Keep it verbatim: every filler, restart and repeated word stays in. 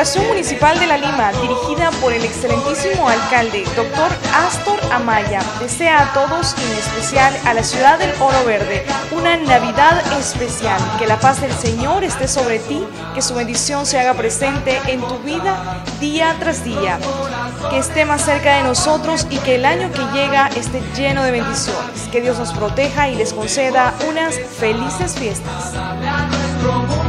Corporación Municipal de La Lima, dirigida por el excelentísimo alcalde, doctor Astor Amaya, desea a todos, y en especial a la ciudad del Oro Verde, una Navidad especial. Que la paz del Señor esté sobre ti, que su bendición se haga presente en tu vida día tras día, que esté más cerca de nosotros y que el año que llega esté lleno de bendiciones. Que Dios nos proteja y les conceda unas felices fiestas.